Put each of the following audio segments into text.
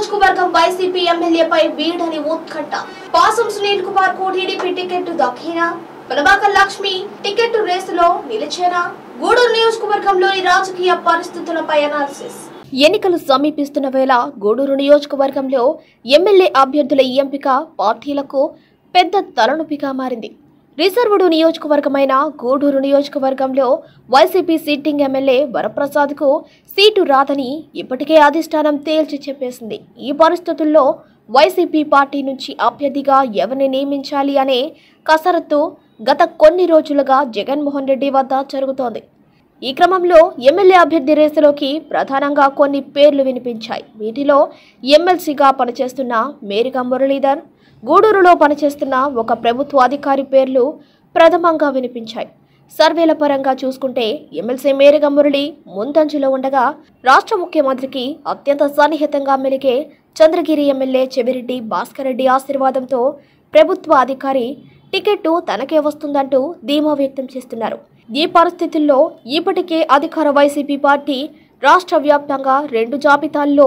నియోజకవర్గం వైసీపీ ఎమ్మెల్యేపై వీడని ఉత్కంఠ. పాసం సునీల్ కుమార్ కు టీడీపీ టికెట్ దక్కినా? పనబాక లక్ష్మి టికెట్ రేసులో నిలిచేనా? గూడూరు నియోజకవర్గంలోని రాజకీయ పరిస్థితులపై అనాలిసిస్. ఎన్నికలు సమీపిస్తున్న వేళ గూడూరు నియోజకవర్గంలో ఎమ్మెల్యే అభ్యర్థుల ఎంపిక పార్టీలకు పెద్ద తలనొప్పిగా మారింది. రిజర్వుడు నియోజకవర్గమైన గూడూరు నియోజకవర్గంలో వైసీపీ సిట్టింగ్ ఎమ్మెల్యే వరప్రసాద్కు సీటు రాదని ఇప్పటికే అధిష్టానం తేల్చి చెప్పేసింది. ఈ పరిస్థితుల్లో వైసీపీ పార్టీ నుంచి అభ్యర్థిగా ఎవరిని నియమించాలి అనే కసరత్తు గత కొన్ని రోజులుగా జగన్మోహన్ రెడ్డి వద్ద జరుగుతోంది. ఈ క్రమంలో ఎమ్మెల్యే అభ్యర్థి రేసులోకి ప్రధానంగా కొన్ని పేర్లు వినిపించాయి. వీటిలో ఎమ్మెల్సీగా పనిచేస్తున్న మేరిగా మురళీధర్, గూడూరులో పనిచేస్తున్న ఒక ప్రభుత్వ అధికారి పేర్లు ప్రథమంగా వినిపించాయి. సర్వేల పరంగా చూసుకుంటే ఎమ్మెల్సీ మేరిగా మురళి ముందంజలో ఉండగా, రాష్ట్ర ముఖ్యమంత్రికి అత్యంత సన్నిహితంగా మెలిగే చంద్రగిరి ఎమ్మెల్యే చెవిరెడ్డి భాస్కర్ రెడ్డి ఆశీర్వాదంతో ప్రభుత్వ అధికారి టికెట్టు తనకే వస్తుందంటూ ధీమా వ్యక్తం చేస్తున్నారు. ఈ పరిస్థితుల్లో ఇప్పటికే అధికార వైసీపీ పార్టీ రాష్ట్ర వ్యాప్తంగా 2 జాబితాల్లో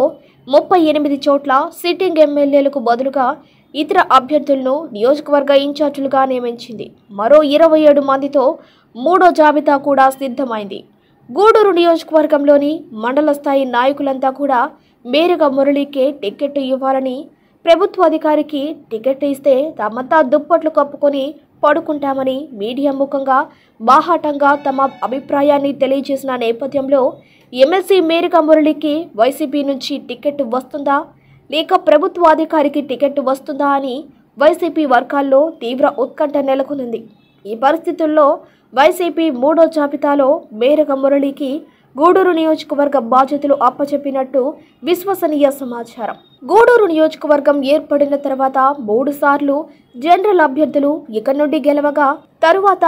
38 చోట్ల సిట్టింగ్ ఎమ్మెల్యేలకు బదులుగా ఇతర అభ్యర్థులను నియోజకవర్గ ఇన్ఛార్జీలుగా నియమించింది. మరో 27 మందితో 3వ జాబితా కూడా సిద్ధమైంది. గూడూరు నియోజకవర్గంలోని మండల స్థాయి నాయకులంతా కూడా మేరిగా మురళికే టికెట్ ఇవ్వాలని, ప్రభుత్వ అధికారికి టికెట్ ఇస్తే తమంతా దుప్పట్లు కప్పుకొని పడుకుంటామని మీడియా ముఖంగా బాహాటంగా తమ అభిప్రాయాన్ని తెలియజేసిన నేపథ్యంలో ఎమ్మెల్సీ మేరిగా మురళికి వైసీపీ నుంచి టికెట్ వస్తుందా లేక ప్రభుత్వ అధికారికి టికెట్ వస్తుందా అని వైసీపీ వర్గాల్లో తీవ్ర ఉత్కంఠ నెలకొంది. ఈ పరిస్థితుల్లో వైసీపీ 3వ జాబితాలో మేరిగా మురళికి గూడూరు నియోజకవర్గ బాధ్యతలు అప్పచెప్పినట్టు విశ్వసనీయ సమాచారం. గూడూరు నియోజకవర్గం ఏర్పడిన తర్వాత 3 సార్లు జనరల్ అభ్యర్థులు ఇక నుండి గెలవగా, తరువాత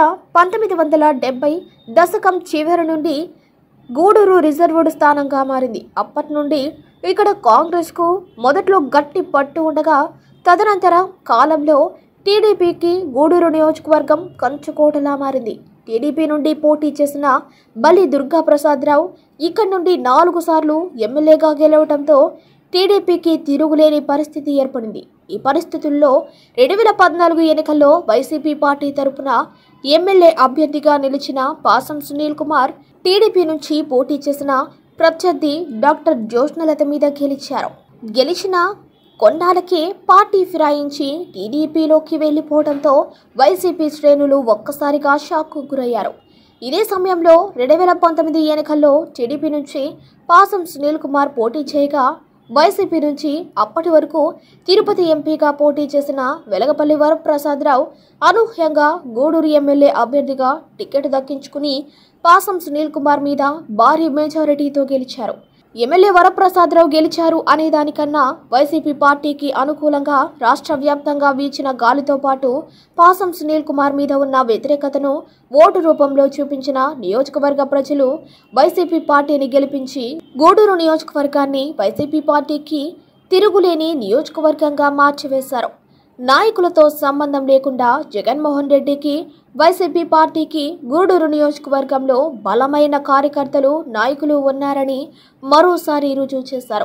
1970 దశకం చివరి నుండి గూడూరు రిజర్వుడు స్థానంగా మారింది. అప్పటి నుండి ఇక్కడ కాంగ్రెస్కు మొదట్లో గట్టి పట్టు ఉండగా, తదనంతర కాలంలో టీడీపీకి గూడూరు నియోజకవర్గం కంచుకోటలా మారింది. టీడీపీ నుండి పోటీ చేసిన బల్లి దుర్గాప్రసాదరావు ఇక్కడి నుండి 4 సార్లు ఎమ్మెల్యేగా గెలవడంతో టీడీపీకి తిరుగులేని పరిస్థితి ఏర్పడింది. ఈ పరిస్థితుల్లో 2014 ఎన్నికల్లో వైసీపీ పార్టీ తరపున ఎమ్మెల్యే అభ్యర్థిగా నిలిచిన పాసం సునీల్ కుమార్ టీడీపీ నుంచి పోటీ చేసిన ప్రత్యర్థి డాక్టర్ జ్యోత్స్నలత మీద గెలిచిన కొన్నాళ్ళకే పార్టీ ఫిరాయించి టీడీపీలోకి వెళ్లిపోవడంతో వైసీపీ శ్రేణులు ఒక్కసారిగా షాక్కు గురయ్యారు. ఇదే సమయంలో 2019 ఎన్నికల్లో టీడీపీ నుంచి పాసం సునీల్ కుమార్ పోటీ చేయగా, వైసీపీ నుంచి అప్పటి వరకు తిరుపతి ఎంపీగా పోటీ చేసిన వెలగపల్లి వరప్రసాదరావు అనూహ్యంగా గూడూరు ఎమ్మెల్యే అభ్యర్థిగా టికెట్ దక్కించుకుని పాసం సునీల్ కుమార్ మీద భారీ మెజారిటీతో గెలిచారు. ఎమ్మెల్యే వరప్రసాదరావు గెలిచారు అనే దానికన్నా వైసీపీ పార్టీకి అనుకూలంగా రాష్ట్ర వ్యాప్తంగా వీచిన గాలితో పాటు పాసం సునీల్ కుమార్ మీద ఉన్న వ్యతిరేకతను ఓటు రూపంలో చూపించిన నియోజకవర్గ ప్రజలు వైసీపీ పార్టీని గెలిపించి గూడూరు నియోజకవర్గాన్ని వైసీపీ పార్టీకి తిరుగులేని నియోజకవర్గంగా మార్చివేశారు. నాయకులతో సంబంధం లేకుండా జగన్మోహన్ రెడ్డికి, వైసీపీ పార్టీకి గూడూరు నియోజకవర్గంలో బలమైన కార్యకర్తలు, నాయకులు ఉన్నారని మరోసారి రుజువు చేశారు.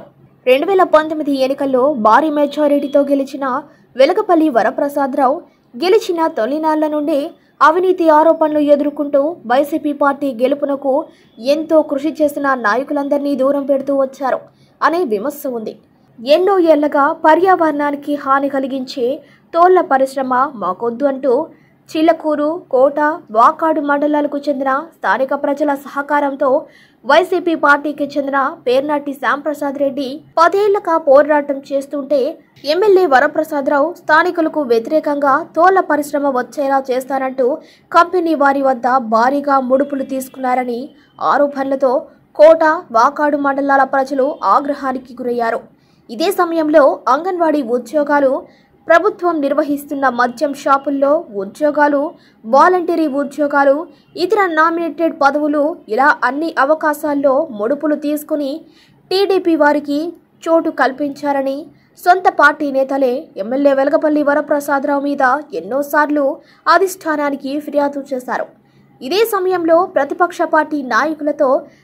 2019 ఎన్నికల్లో భారీ మెజారిటీతో గెలిచిన వెలగపల్లి వరప్రసాదరావు గెలిచిన తొలినాళ్ల నుండి అవినీతి ఆరోపణలు ఎదుర్కొంటూ వైసీపీ పార్టీ గెలుపునకు ఎంతో కృషి చేసిన నాయకులందరినీ దూరం పెడుతూ వచ్చారు అనే విమర్శ ఉంది. ఎన్నో ఏళ్లగా పర్యావరణానికి హాని కలిగించే తోళ్ల పరిశ్రమ మాకొద్దు అంటూ చిల్లకూరు, కోట, వాకాడు మండలాలకు చెందిన స్థానిక ప్రజల సహకారంతో వైసీపీ పార్టీకి చెందిన పేర్నాటి శ్యాంప్రసాద్ రెడ్డి 10 ఏళ్లుగా పోరాటం చేస్తుంటే ఎమ్మెల్యే వరప్రసాదరావు స్థానికులకు వ్యతిరేకంగా తోళ్ల పరిశ్రమ వచ్చేలా చేస్తానంటూ కంపెనీ వారి వద్ద భారీగా ముడుపులు తీసుకున్నారని ఆరోపణలతో కోట, వాకాడు మండలాల ప్రజలు ఆగ్రహానికి గురయ్యారు. ఇదే సమయంలో అంగన్వాడీ ఉద్యోగాలు, ప్రభుత్వం నిర్వహిస్తున్న మద్యం షాపుల్లో ఉద్యోగాలు, వాలంటరీ ఉద్యోగాలు, ఇతర నామినేటెడ్ పదవులు ఇలా అన్ని అవకాశాల్లో ముడుపులు తీసుకుని టీడీపీ వారికి చోటు కల్పించారని సొంత పార్టీ నేతలే ఎమ్మెల్యే వెలగపల్లి వరప్రసాదరావు మీద ఎన్నోసార్లు అధిష్టానానికి ఫిర్యాదు చేశారు. ఇదే సమయంలో ప్రతిపక్ష పార్టీ నాయకులతో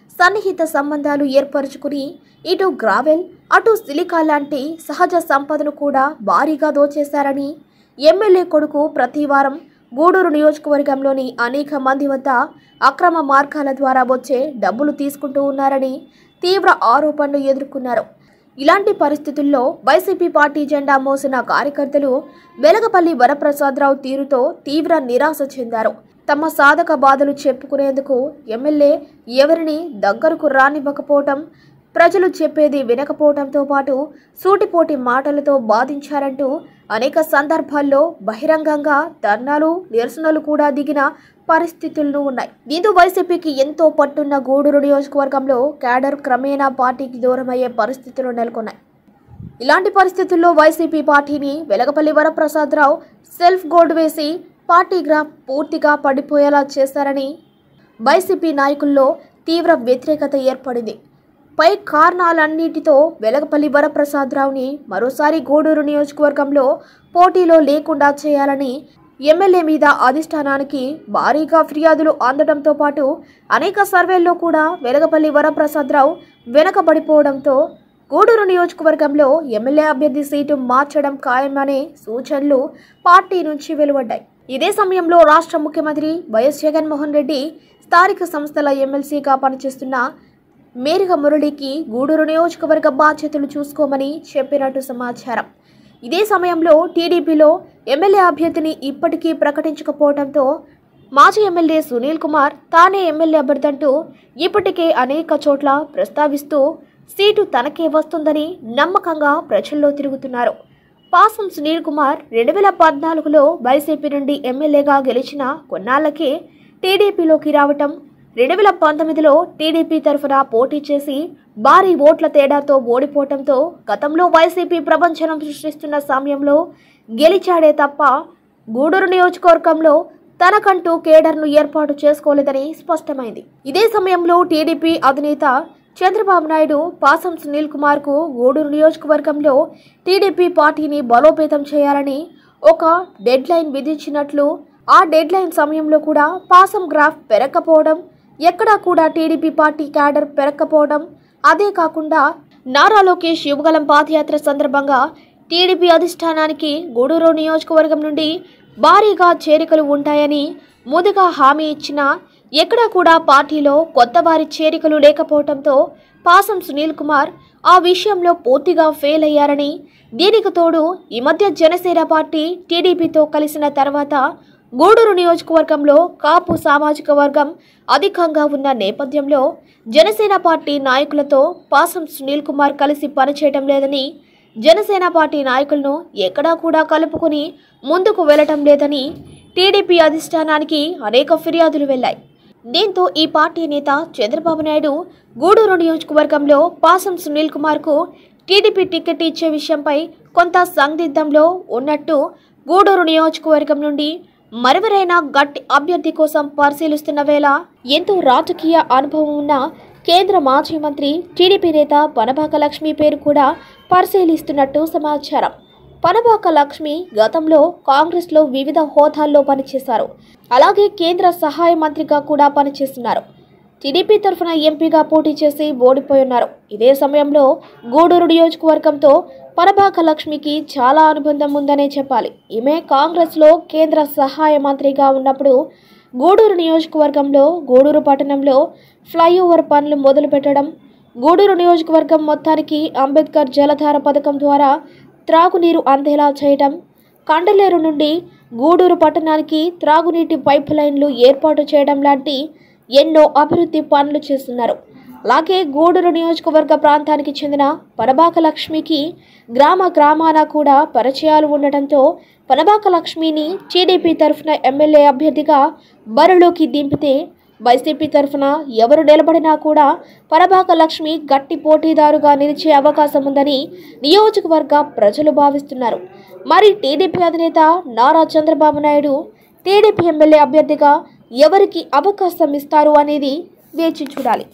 సన్నిహిత సంబంధాలు ఏర్పరచుకుని ఇటు గ్రావెల్ అటు సిలికా లాంటి సహజ సంపదను కూడా భారీగా దోచేశారని ఎమ్మెల్యే కొడుకు ప్రతి వారం గూడూరు నియోజకవర్గంలోని అనేక మంది వద్ద అక్రమ మార్గాల ద్వారా వచ్చే డబ్బులు తీసుకుంటూ ఉన్నారని తీవ్ర ఆరోపణలు ఎదుర్కొన్నారు. ఇలాంటి పరిస్థితుల్లో వైసీపీ పార్టీ జెండా మోసిన కార్యకర్తలు వెలగపల్లి వరప్రసాదరావు తీరుతో తీవ్ర నిరాశ చెందారు. తమ సాధక బాధలు చెప్పుకునేందుకు ఎమ్మెల్యే ఎవరిని దగ్గరకు రానివ్వకపోవటం, ప్రజలు చెప్పేది వినకపోవడంతో పాటు సూటిపోటి మాటలతో బాధించారంటూ అనేక సందర్భాల్లో బహిరంగంగా ధర్నాలు, నిరసనలు కూడా దిగిన పరిస్థితులు ఉన్నాయి. దీంతో వైసీపీకి ఎంతో పట్టున్న గూడూరు నియోజకవర్గంలో క్యాడర్ క్రమేణా పార్టీకి దూరమయ్యే పరిస్థితులు నెలకొన్నాయి. ఇలాంటి పరిస్థితుల్లో వైసీపీ పార్టీని వెలగపల్లి వరప్రసాదరావు సెల్ఫ్ గోల్డ్ వేసి పార్టీ గ్రాఫ్ పూర్తిగా పడిపోయేలా చేశారని వైసీపీ నాయకుల్లో తీవ్ర వ్యతిరేకత ఏర్పడింది. పై కారణాలన్నిటితో వెలగపల్లి వరప్రసాదరావుని మరోసారి గూడూరు నియోజకవర్గంలో పోటీలో లేకుండా చేయాలని ఎమ్మెల్యే మీద అధిష్టానానికి భారీగా ఫిర్యాదులు అందడంతో పాటు అనేక సర్వేల్లో కూడా వెలగపల్లి వరప్రసాదరావు వెనకబడిపోవడంతో గూడూరు నియోజకవర్గంలో ఎమ్మెల్యే అభ్యర్థి సీటు మార్చడం ఖాయమనే సూచనలు పార్టీ నుంచి వెలువడ్డాయి. ఇదే సమయంలో రాష్ట్ర ముఖ్యమంత్రి వైఎస్ జగన్మోహన్ రెడ్డి స్థానిక సంస్థల ఎమ్మెల్సీగా పనిచేస్తున్న మేరిగ మురళికి గూడూరు నియోజకవర్గ బాధ్యతలు చూసుకోమని చెప్పినట్టు సమాచారం. ఇదే సమయంలో టీడీపీలో ఎమ్మెల్యే అభ్యర్థిని ఇప్పటికీ ప్రకటించకపోవడంతో మాజీ ఎమ్మెల్యే సునీల్ కుమార్ తానే ఎమ్మెల్యే అభ్యర్థంటూ ఇప్పటికే అనేక చోట్ల ప్రస్తావిస్తూ సీటు తనకే వస్తుందని నమ్మకంగా ప్రజల్లో తిరుగుతున్నారు. పాసం సునీల్ కుమార్ 2014లో వైసీపీ నుండి ఎమ్మెల్యేగా గెలిచిన కొన్నాళ్లకే టీడీపీలోకి రావటం, 2019లో టీడీపీ తరఫున పోటీ చేసి భారీ ఓట్ల తేడాతో ఓడిపోవడంతో గతంలో వైసీపీ ప్రపంచం సృష్టిస్తున్న సమయంలో గెలిచాడే తప్ప గూడూరు నియోజకవర్గంలో తనకంటూ కేడర్ను ఏర్పాటు చేసుకోలేదని స్పష్టమైంది. ఇదే సమయంలో టీడీపీ అధినేత చంద్రబాబు నాయుడు పాసం సునీల్ కుమార్కు గూడూరు నియోజకవర్గంలో టీడీపీ పార్టీని బలోపేతం చేయాలని ఒక డెడ్ లైన్ విధించినట్లు, ఆ డెడ్ లైన్ సమయంలో కూడా పాసం గ్రాఫ్ పెరగకపోవడం, ఎక్కడా కూడా టీడీపీ పార్టీ క్యాడర్ పెరగకపోవడం, అదే కాకుండా నారా లోకేష్ యువగలం పాదయాత్ర సందర్భంగా టీడీపీ అధిష్టానానికి గూడూరు నియోజకవర్గం నుండి భారీగా చేరికలు ఉంటాయని ముందుగా హామీ ఇచ్చినా ఎక్కడా కూడా పార్టీలో కొత్త వారి చేరికలు లేకపోవడంతో పాసం సునీల్ కుమార్ ఆ విషయంలో పూర్తిగా ఫెయిల్ అయ్యారని, దీనికి తోడు ఈ మధ్య జనసేన పార్టీ టీడీపీతో కలిసిన తర్వాత గూడూరు నియోజకవర్గంలో కాపు సామాజిక వర్గం అధికంగా ఉన్న నేపథ్యంలో జనసేన పార్టీ నాయకులతో పాసం సునీల్ కుమార్ కలిసి పనిచేయడం లేదని, జనసేన పార్టీ నాయకులను ఎక్కడా కూడా కలుపుకుని ముందుకు వెళ్లటం లేదని టీడీపీ అధిష్టానానికి అనేక ఫిర్యాదులు వెళ్లాయి. దీంతో ఈ పార్టీ నేత చంద్రబాబు నాయుడు గూడూరు నియోజకవర్గంలో పాసం సునీల్ కుమార్కు టీడీపీ టికెట్ ఇచ్చే విషయంపై కొంత సందిగ్ధంలో ఉన్నట్టు గూడూరు నియోజకవర్గం నుండి మరెవరైనా గట్టి అభ్యర్థి కోసం పరిశీలిస్తున్న వేళ ఎంతో రాజకీయ అనుభవం ఉన్న కేంద్ర మాజీ మంత్రి టీడీపీ నేత పనబాక లక్ష్మి పేరు కూడా పరిశీలిస్తున్నట్టు సమాచారం. పనబాక లక్ష్మి గతంలో కాంగ్రెస్లో వివిధ హోదాల్లో పనిచేశారు. అలాగే కేంద్ర సహాయ మంత్రిగా కూడా పనిచేస్తున్నారు. టీడీపీ తరఫున ఎంపీగా పోటీ చేసి ఓడిపోయి ఉన్నారు. ఇదే సమయంలో గూడూరు నియోజకవర్గంతో పనబాక లక్ష్మికి చాలా అనుబంధం ఉందనే చెప్పాలి. ఈమె కాంగ్రెస్లో కేంద్ర సహాయ మంత్రిగా ఉన్నప్పుడు గూడూరు నియోజకవర్గంలో గూడూరు పట్టణంలో ఫ్లైఓవర్ పనులు మొదలుపెట్టడం, గూడూరు నియోజకవర్గం మొత్తానికి అంబేద్కర్ జలధార పథకం ద్వారా త్రాగునీరు అందేలా చేయడం, కండలేరు నుండి గూడూరు పట్టణానికి త్రాగునీటి పైప్ లైన్లు ఏర్పాటు చేయడం లాంటి ఎన్నో అభివృద్ధి పనులు చేస్తున్నారు. అలాగే గూడూరు నియోజకవర్గ ప్రాంతానికి చెందిన పనబాక లక్ష్మికి గ్రామాన కూడా పరిచయాలు ఉండటంతో పనబాక లక్ష్మిని టీడీపీ తరఫున ఎమ్మెల్యే అభ్యర్థిగా బరిలోకి దింపితే వైసీపీ తరఫున ఎవరు నిలబడినా కూడా పనబాక లక్ష్మి గట్టి పోటీదారుగా నిలిచే అవకాశం ఉందని నియోజకవర్గ ప్రజలు భావిస్తున్నారు. మరి టీడీపీ అధినేత నారా చంద్రబాబు నాయుడు టీడీపీ ఎమ్మెల్యే అభ్యర్థిగా ఎవరికి అవకాశం ఇస్తారు అనేది వేచి చూడాలి.